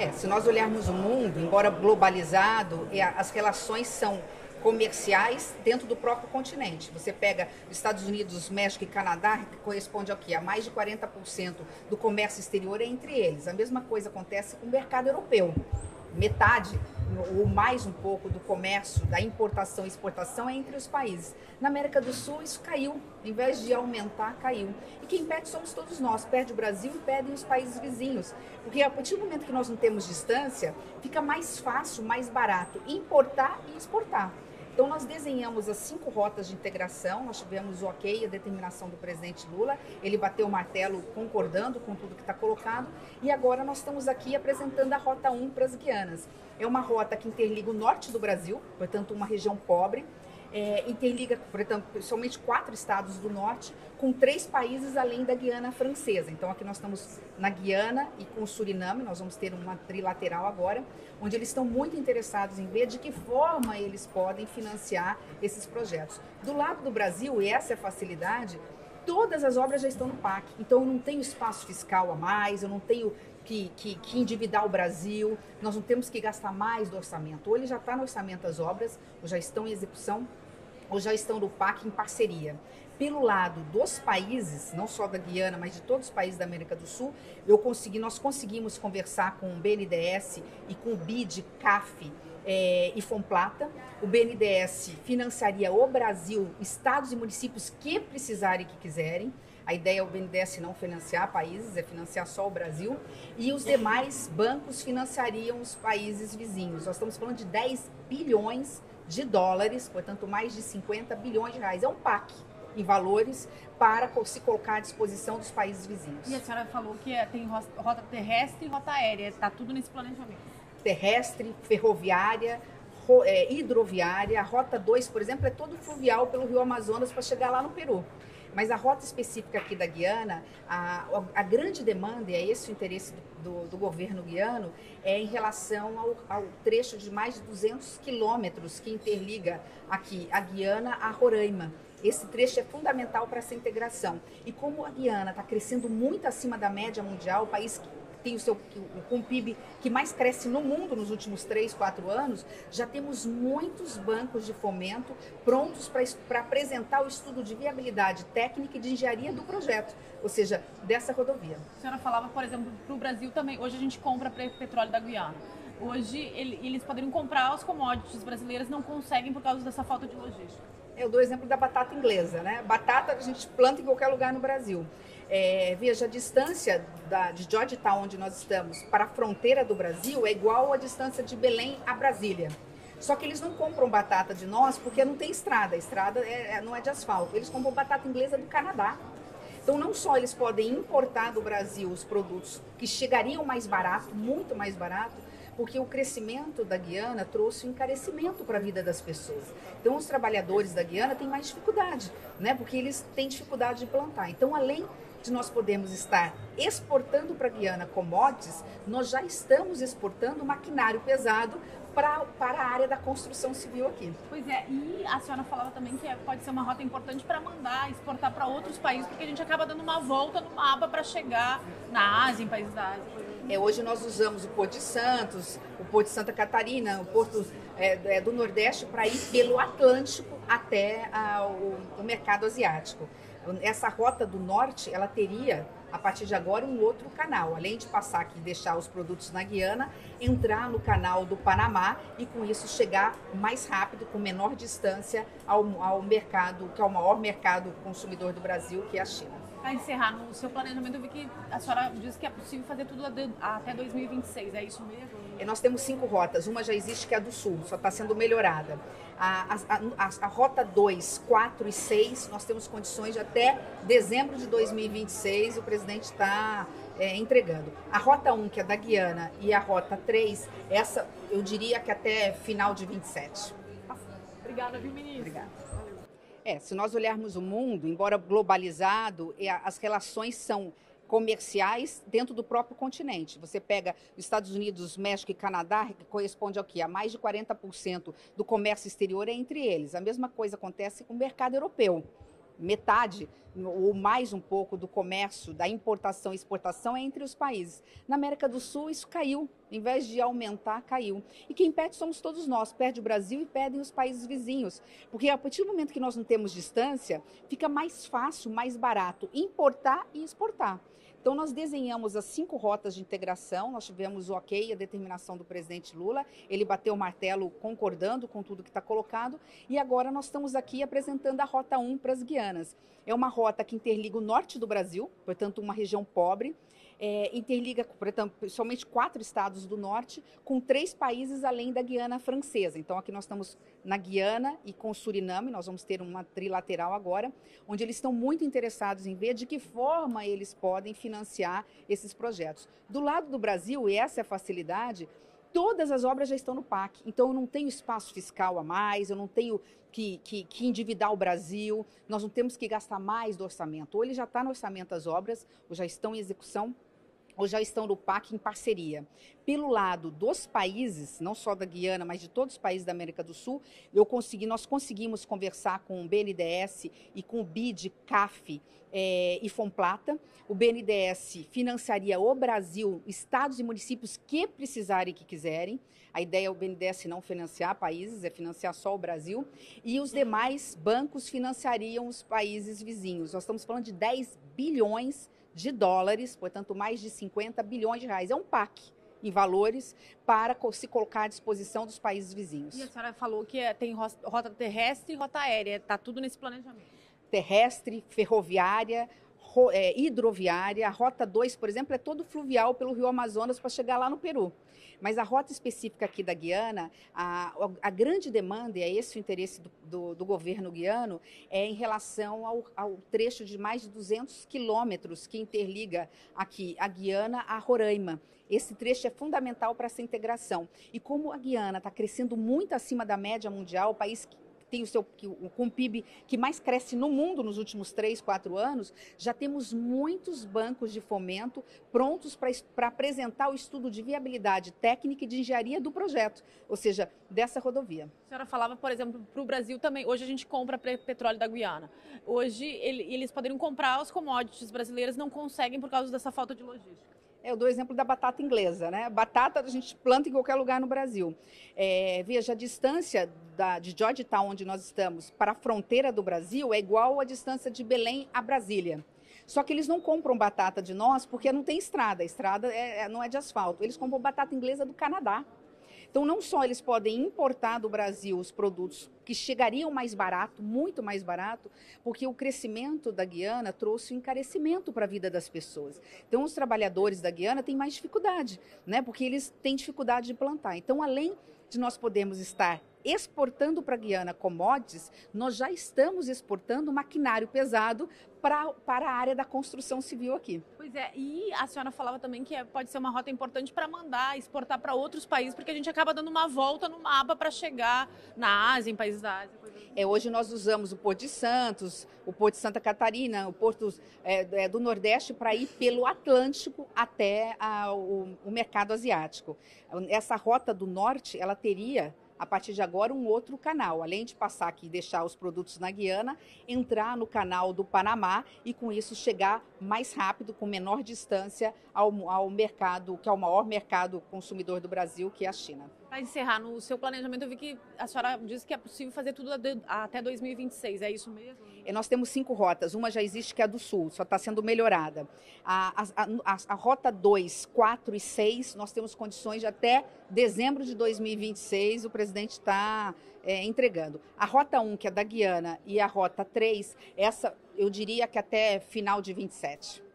Se nós olharmos o mundo, embora globalizado, as relações são comerciais dentro do próprio continente. Você pega os Estados Unidos, México e Canadá, que corresponde ao quê? A mais de 40% do comércio exterior é entre eles. A mesma coisa acontece com o mercado europeu. Metade ou mais um pouco do comércio, da importação e exportação é entre os países. Na América do Sul isso caiu, em vez de aumentar, caiu. E quem perde somos todos nós, perde o Brasil e perdem os países vizinhos. Porque a partir do momento que nós não temos distância, fica mais fácil, mais barato importar e exportar. Então, nós desenhamos as 5 rotas de integração, nós tivemos o ok, a determinação do presidente Lula, ele bateu o martelo concordando com tudo que está colocado, e agora nós estamos aqui apresentando a Rota 1 para as Guianas. É uma rota que interliga o norte do Brasil, portanto, uma região pobre, interliga, portanto, somente 4 estados do norte, com 3 países além da Guiana Francesa. Então, aqui nós estamos na Guiana e com o Suriname, nós vamos ter uma trilateral agora, onde eles estão muito interessados em ver de que forma eles podem financiar esses projetos. Do lado do Brasil, e essa é a facilidade, todas as obras já estão no PAC. Então, eu não tenho espaço fiscal a mais, eu não tenho que endividar o Brasil, nós não temos que gastar mais do orçamento. Ou ele já está no orçamento as obras, ou já estão em execução, ou já estão no PAC em parceria. Pelo lado dos países, não só da Guiana, mas de todos os países da América do Sul, nós conseguimos conversar com o BNDES e com o BID, CAF e Fomplata. O BNDES financiaria o Brasil, estados e municípios que precisarem e que quiserem. A ideia é o BNDES não financiar países, é financiar só o Brasil. E os demais bancos financiariam os países vizinhos. Nós estamos falando de 10 bilhões de dólares, portanto mais de 50 bilhões de reais. É um PAC em valores para se colocar à disposição dos países vizinhos. E a senhora falou que tem rota terrestre e rota aérea, está tudo nesse planejamento? Terrestre, ferroviária, hidroviária. A Rota 2, por exemplo, é todo fluvial pelo Rio Amazonas para chegar lá no Peru. Mas a rota específica aqui da Guiana, a grande demanda, e é esse o interesse do governo guiano, é em relação ao trecho de mais de 200 quilômetros que interliga aqui a Guiana a Roraima. Esse trecho é fundamental para essa integração. E como a Guiana está crescendo muito acima da média mundial, o país que tem com o PIB que mais cresce no mundo nos últimos 3, 4 anos, já temos muitos bancos de fomento prontos para apresentar o estudo de viabilidade técnica e de engenharia do projeto, ou seja, dessa rodovia. A senhora falava, por exemplo, para o Brasil também, hoje a gente compra petróleo da Guiana. Hoje eles poderiam comprar as commodities brasileiras, não conseguem por causa dessa falta de logística. Eu dou o exemplo da batata inglesa, né? Batata a gente planta em qualquer lugar no Brasil. Veja, a distância de Georgetown, onde nós estamos, para a fronteira do Brasil é igual à distância de Belém a Brasília. Só que eles não compram batata de nós porque não tem estrada. A estrada não é de asfalto. Eles compram batata inglesa do Canadá. Então, não só eles podem importar do Brasil os produtos que chegariam mais barato, muito mais barato, porque o crescimento da Guiana trouxe um encarecimento para a vida das pessoas. Então, os trabalhadores da Guiana têm mais dificuldade, né? Porque eles têm dificuldade de plantar. Então, além de nós podermos estar exportando para a Guiana commodities, nós já estamos exportando maquinário pesado para a área da construção civil aqui. Pois é, e a senhora falava também que pode ser uma rota importante para mandar, exportar para outros países, porque a gente acaba dando uma volta no mapa para chegar na Ásia, em países da Ásia. Hoje nós usamos o Porto de Santos, o Porto de Santa Catarina, o Porto do Nordeste para ir pelo Atlântico até o mercado asiático. Essa rota do norte, ela teria, a partir de agora, um outro canal. Além de passar aqui e deixar os produtos na Guiana, entrar no canal do Panamá e, com isso, chegar mais rápido, com menor distância, ao mercado, que é o maior mercado consumidor do Brasil, que é a China. Para encerrar, no seu planejamento, eu vi que a senhora disse que é possível fazer tudo até 2026, é isso mesmo? Nós temos 5 rotas, uma já existe, que é a do Sul, só está sendo melhorada. A rota 2, 4 e 6, nós temos condições de até dezembro de 2026, o presidente está entregando. A rota 1, que é da Guiana, e a rota 3, essa eu diria que até final de 27. Obrigada, viu, ministra? Obrigada. Se nós olharmos o mundo, embora globalizado, as relações são comerciais dentro do próprio continente. Você pega os Estados Unidos, México e Canadá, que corresponde ao quê? A mais de 40% do comércio exterior é entre eles. A mesma coisa acontece com o mercado europeu. metade ou mais um pouco do comércio, da importação e exportação é entre os países. Na América do Sul isso caiu, em vez de aumentar, caiu. E quem perde somos todos nós, perde o Brasil e perdem os países vizinhos. Porque a partir do momento que nós não temos distância, fica mais fácil, mais barato importar e exportar. Então, nós desenhamos as 5 rotas de integração, nós tivemos o ok, a determinação do presidente Lula, ele bateu o martelo concordando com tudo que está colocado, e agora nós estamos aqui apresentando a Rota 1 para as Guianas. É uma rota que interliga o norte do Brasil, portanto, uma região pobre, interliga, portanto, somente 4 estados do norte, com 3 países além da Guiana Francesa. Então, aqui nós estamos na Guiana e com Suriname, nós vamos ter uma trilateral agora, onde eles estão muito interessados em ver de que forma eles podem financiar esses projetos. Do lado do Brasil, e essa é a facilidade, todas as obras já estão no PAC, então eu não tenho espaço fiscal a mais, eu não tenho que endividar o Brasil, nós não temos que gastar mais do orçamento. Ou ele já está no orçamento as obras, ou já estão em execução, ou já estão no PAC em parceria. Pelo lado dos países, não só da Guiana, mas de todos os países da América do Sul, nós conseguimos conversar com o BNDES e com o BID, CAF e Fomplata. O BNDES financiaria o Brasil, estados e municípios que precisarem e que quiserem. A ideia é o BNDES não financiar países, é financiar só o Brasil. E os demais bancos financiariam os países vizinhos. Nós estamos falando de 10 bilhões de dólares, portanto, mais de 50 bilhões de reais. É um PAC em valores para se colocar à disposição dos países vizinhos. E a senhora falou que tem rota terrestre e rota aérea, está tudo nesse planejamento? Terrestre, ferroviária, hidroviária. A Rota 2, por exemplo, é todo fluvial pelo Rio Amazonas para chegar lá no Peru. Mas a rota específica aqui da Guiana, a grande demanda, e é esse o interesse do governo guiano, é em relação ao trecho de mais de 200 quilômetros que interliga aqui a Guiana a Roraima. Esse trecho é fundamental para essa integração. E como a Guiana está crescendo muito acima da média mundial, o país que tem com o PIB que mais cresce no mundo nos últimos 3, 4 anos, já temos muitos bancos de fomento prontos para apresentar o estudo de viabilidade técnica e de engenharia do projeto, ou seja, dessa rodovia. A senhora falava, por exemplo, para o Brasil também, hoje a gente compra petróleo da Guiana. Hoje eles poderiam comprar os commodities brasileiros, não conseguem por causa dessa falta de logística. Eu dou o exemplo da batata inglesa, né? Batata a gente planta em qualquer lugar no Brasil. Veja, a distância de Georgetown, onde nós estamos, para a fronteira do Brasil é igual à distância de Belém a Brasília. Só que eles não compram batata de nós porque não tem estrada. A estrada não é de asfalto. Eles compram batata inglesa do Canadá. Então, não só eles podem importar do Brasil os produtos que chegariam mais barato, muito mais barato, porque o crescimento da Guiana trouxe um encarecimento para a vida das pessoas. Então, os trabalhadores da Guiana têm mais dificuldade, né? Porque eles têm dificuldade de plantar. Então, além de nós podermos estar exportando para a Guiana commodities, nós já estamos exportando maquinário pesado para a área da construção civil aqui. Pois é, e a senhora falava também que pode ser uma rota importante para mandar, exportar para outros países, porque a gente acaba dando uma volta no mapa para chegar na Ásia, em países da Ásia. Coisa assim. Hoje nós usamos o Porto de Santos, o Porto de Santa Catarina, o Porto do Nordeste para ir pelo Atlântico até o mercado asiático. Essa rota do Norte, ela teria a partir de agora um outro canal, além de passar aqui e deixar os produtos na Guiana, entrar no canal do Panamá e com isso chegar mais rápido, com menor distância ao mercado, que é o maior mercado consumidor do Brasil, que é a China. Para encerrar, no seu planejamento eu vi que a senhora disse que é possível fazer tudo até 2026, é isso mesmo? Nós temos 5 rotas, uma já existe que é a do Sul, só está sendo melhorada. A rota 2, 4 e 6, nós temos condições de até dezembro de 2026, o presidente está entregando. A rota 1, que é da Guiana, e a rota 3, essa eu diria que até final de 27.